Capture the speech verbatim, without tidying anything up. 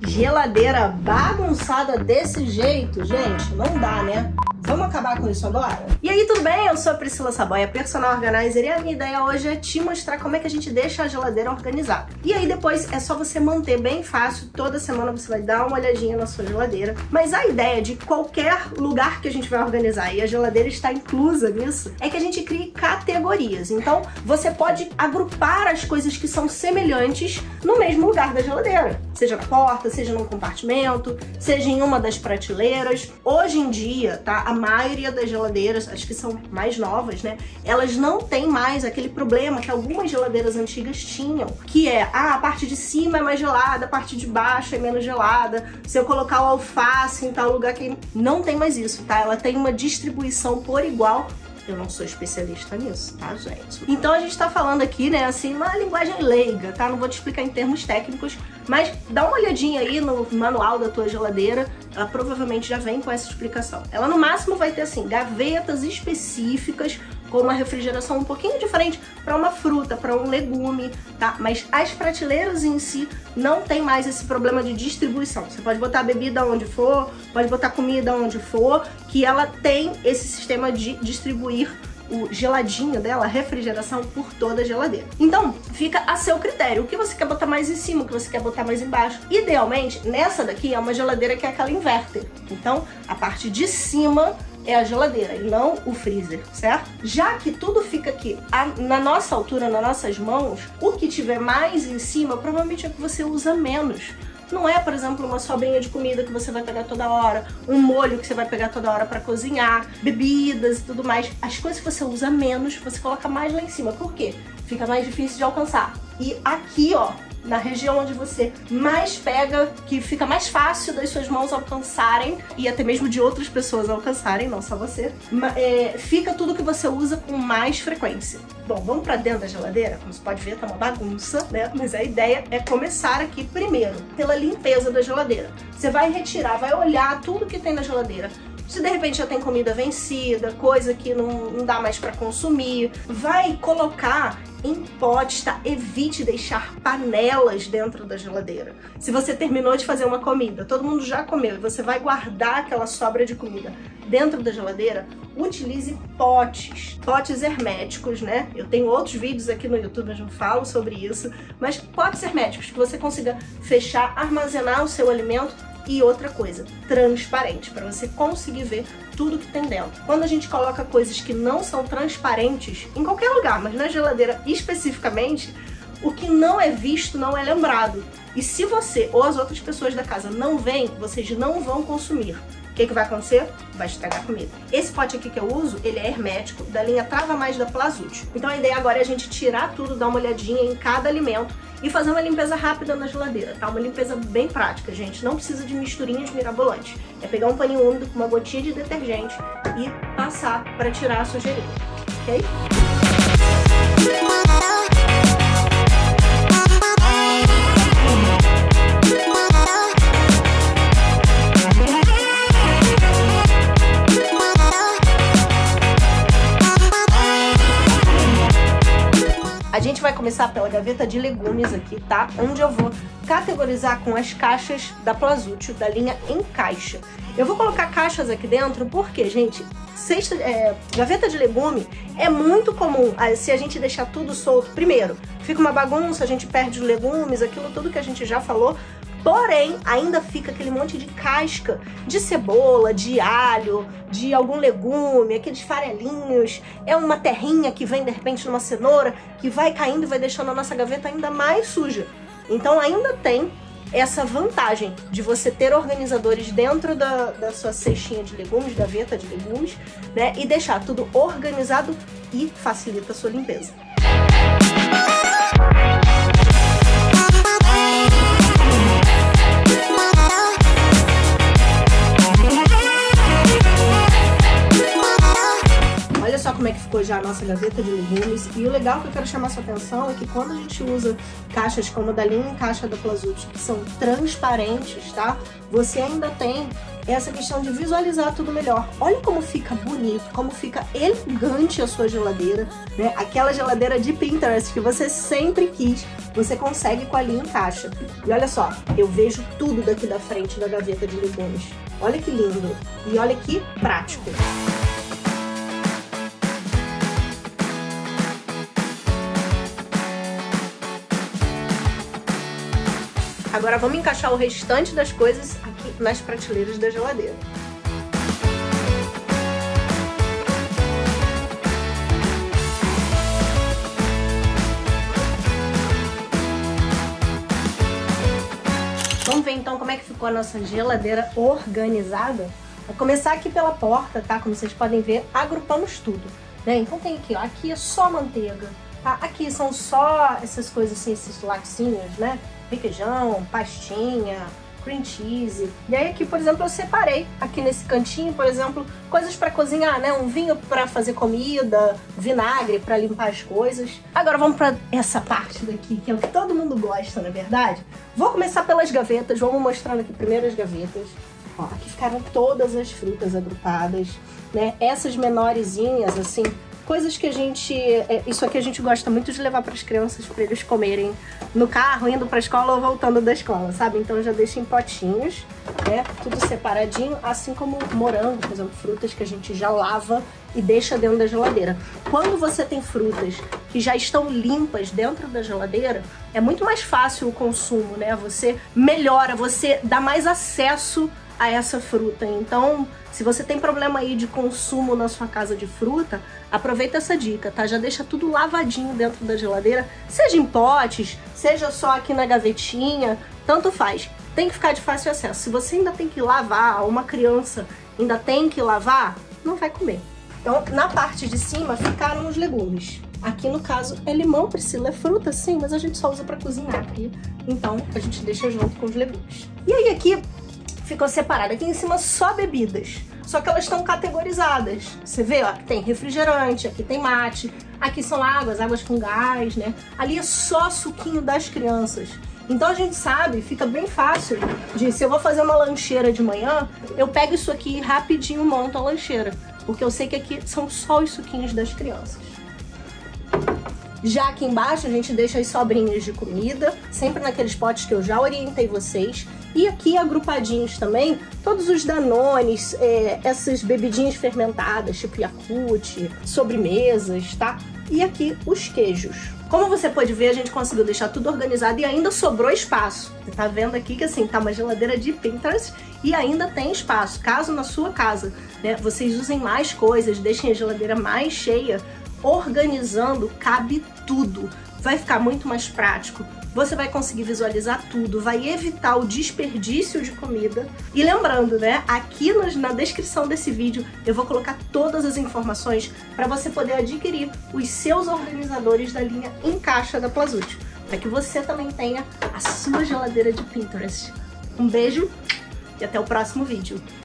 Geladeira bagunçada desse jeito, gente, não dá, né? Vamos acabar com isso agora? E aí, tudo bem? Eu sou a Priscila Saboia, personal organizer, e a minha ideia hoje é te mostrar como é que a gente deixa a geladeira organizada. E aí depois é só você manter bem fácil, toda semana você vai dar uma olhadinha na sua geladeira. Mas a ideia de qualquer lugar que a gente vai organizar, e a geladeira está inclusa nisso, é que a gente crie categorias. Então, você pode agrupar as coisas que são semelhantes no mesmo lugar da geladeira. Seja na porta, seja num compartimento, seja em uma das prateleiras. Hoje em dia, tá? A maioria das geladeiras, as que são mais novas, né? Elas não têm mais aquele problema que algumas geladeiras antigas tinham, que é, ah, a parte de cima é mais gelada, a parte de baixo é menos gelada. Se eu colocar o alface em tal lugar que... Não tem mais isso, tá? Ela tem uma distribuição por igual. Eu não sou especialista nisso, tá, gente? Então a gente tá falando aqui, né, assim, uma linguagem leiga, tá? Não vou te explicar em termos técnicos, mas dá uma olhadinha aí no manual da tua geladeira, ela provavelmente já vem com essa explicação. Ela no máximo vai ter, assim, gavetas específicas com uma refrigeração um pouquinho diferente para uma fruta, para um legume, tá? Mas as prateleiras em si não tem mais esse problema de distribuição. Você pode botar bebida onde for, pode botar comida onde for, que ela tem esse sistema de distribuir o geladinho dela, a refrigeração, por toda a geladeira. Então, fica a seu critério. O que você quer botar mais em cima, o que você quer botar mais embaixo. Idealmente, nessa daqui é uma geladeira que é aquela inverter. Então, a parte de cima é a geladeira e não o freezer, certo? Já que tudo fica aqui a, na nossa altura, nas nossas mãos, o que tiver mais em cima provavelmente é o que você usa menos. Não é, por exemplo, uma sobrinha de comida que você vai pegar toda hora, um molho que você vai pegar toda hora para cozinhar, bebidas e tudo mais. As coisas que você usa menos, você coloca mais lá em cima. Por quê? Fica mais difícil de alcançar. E aqui, ó, na região onde você mais pega, que fica mais fácil das suas mãos alcançarem, e até mesmo de outras pessoas alcançarem, não só você, é, fica tudo que você usa com mais frequência. Bom, vamos pra dentro da geladeira? Como você pode ver, tá uma bagunça, né? Mas a ideia é começar aqui primeiro, pela limpeza da geladeira. Você vai retirar, vai olhar tudo que tem na geladeira. Se de repente já tem comida vencida, coisa que não, não dá mais para consumir, vai colocar em potes, tá? Evite deixar panelas dentro da geladeira. Se você terminou de fazer uma comida, todo mundo já comeu, e você vai guardar aquela sobra de comida dentro da geladeira, utilize potes, potes herméticos, né? Eu tenho outros vídeos aqui no YouTube onde eu falo sobre isso, mas potes herméticos que você consiga fechar, armazenar o seu alimento. E outra coisa, transparente, para você conseguir ver tudo que tem dentro. Quando a gente coloca coisas que não são transparentes, em qualquer lugar, mas na geladeira especificamente, o que não é visto não é lembrado. E se você ou as outras pessoas da casa não veem, vocês não vão consumir. O que, que vai acontecer? Vai estragar a comida. Esse pote aqui que eu uso, ele é hermético, da linha Trava Mais da Plazútil. Então a ideia agora é a gente tirar tudo, dar uma olhadinha em cada alimento e fazer uma limpeza rápida na geladeira, tá? Uma limpeza bem prática, gente. Não precisa de misturinhas mirabolantes. É pegar um paninho úmido com uma gotinha de detergente e passar para tirar a sujeirinha, ok? A gente vai começar pela gaveta de legumes aqui, tá? Onde eu vou categorizar com as caixas da Plazútil, da linha em caixa. Eu vou colocar caixas aqui dentro porque, gente, cesta, é, gaveta de legume é muito comum se a gente deixar tudo solto. Primeiro, fica uma bagunça, a gente perde os legumes, aquilo tudo que a gente já falou. Porém, ainda fica aquele monte de casca de cebola, de alho, de algum legume, aqueles farelinhos. É uma terrinha que vem, de repente, numa cenoura, que vai caindo e vai deixando a nossa gaveta ainda mais suja. Então, ainda tem essa vantagem de você ter organizadores dentro da, da sua cestinha de legumes, gaveta de legumes, né? E deixar tudo organizado e facilita a sua limpeza. Olha só como é que ficou já já a nossa gaveta de legumes. E o legal que eu quero chamar sua atenção é que quando a gente usa caixas como a da linha em caixa da Plazut, que são transparentes, tá? Você ainda tem essa questão de visualizar tudo melhor. Olha como fica bonito, como fica elegante a sua geladeira, né? Aquela geladeira de Pinterest que você sempre quis, você consegue com a linha em caixa. E olha só, eu vejo tudo daqui da frente da gaveta de legumes. Olha que lindo e olha que prático. Agora vamos encaixar o restante das coisas aqui nas prateleiras da geladeira. Vamos ver então como é que ficou a nossa geladeira organizada? Vou começar aqui pela porta, tá? Como vocês podem ver, agrupamos tudo, né? Então tem aqui, ó, aqui é só manteiga, tá? Aqui são só essas coisas assim, esses laticínios, né? Requeijão, pastinha, cream cheese. E aí aqui, por exemplo, eu separei aqui nesse cantinho, por exemplo, coisas para cozinhar, né? Um vinho para fazer comida, vinagre para limpar as coisas. Agora vamos para essa parte daqui, que é o que todo mundo gosta, na verdade. Vou começar pelas gavetas, vamos mostrando aqui primeiro as gavetas. Ó, aqui ficaram todas as frutas agrupadas, né? Essas menorzinhas, assim, coisas que a gente... Isso aqui a gente gosta muito de levar para as crianças, para eles comerem no carro, indo para a escola ou voltando da escola, sabe? Então eu já deixo em potinhos, né? Tudo separadinho, assim como morango, por exemplo, frutas que a gente já lava e deixa dentro da geladeira. Quando você tem frutas que já estão limpas dentro da geladeira, é muito mais fácil o consumo, né? Você melhora, você dá mais acesso a essa fruta. Então, se você tem problema aí de consumo na sua casa de fruta, aproveita essa dica, tá? Já deixa tudo lavadinho dentro da geladeira, seja em potes, seja só aqui na gavetinha, tanto faz. Tem que ficar de fácil acesso. Se você ainda tem que lavar, uma criança ainda tem que lavar, não vai comer. Então, na parte de cima ficaram os legumes. Aqui, no caso, é limão, Priscila, é fruta, sim, mas a gente só usa pra cozinhar aqui. Então, a gente deixa junto com os legumes. E aí, aqui ficou separado. Aqui em cima só bebidas, só que elas estão categorizadas. Você vê, ó, aqui tem refrigerante, aqui tem mate, aqui são águas, águas com gás, né? Ali é só suquinho das crianças. Então a gente sabe, fica bem fácil de, se eu vou fazer uma lancheira de manhã, eu pego isso aqui e rapidinho monto a lancheira, porque eu sei que aqui são só os suquinhos das crianças. Já aqui embaixo a gente deixa as sobrinhas de comida, sempre naqueles potes que eu já orientei vocês. E aqui agrupadinhos também, todos os danones, é, essas bebidinhas fermentadas, tipo Yakult, sobremesas, tá? E aqui os queijos. Como você pode ver, a gente conseguiu deixar tudo organizado e ainda sobrou espaço. Você tá vendo aqui que assim, tá uma geladeira de Pinterest e ainda tem espaço. Caso na sua casa, né, vocês usem mais coisas, deixem a geladeira mais cheia, organizando, cabe tudo. Vai ficar muito mais prático. Você vai conseguir visualizar tudo, vai evitar o desperdício de comida. E lembrando, né, aqui na descrição desse vídeo eu vou colocar todas as informações para você poder adquirir os seus organizadores da linha em caixa da Plazut, para que você também tenha a sua geladeira de Pinterest. Um beijo e até o próximo vídeo.